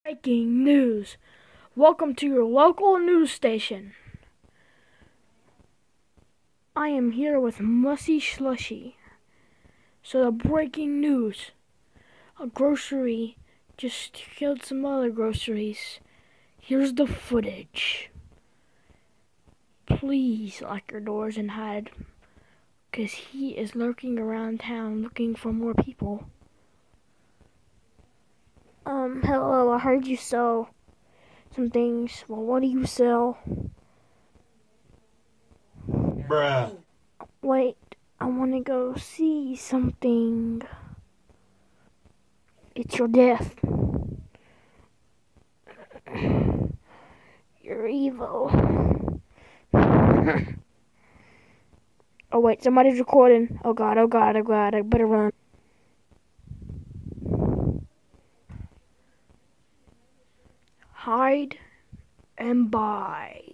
Breaking news. Welcome to your local news station. I am here with Musty Slushy. So the breaking news. A grocery just killed some other groceries. Here's the footage. Please lock your doors and hide, because he is lurking around town looking for more people. Hello, I heard you sell some things. Well, what do you sell? Bruh. Wait, I want to go see something. It's your death. You're evil. Oh wait, somebody's recording. Oh god, I better run. Hide and buy.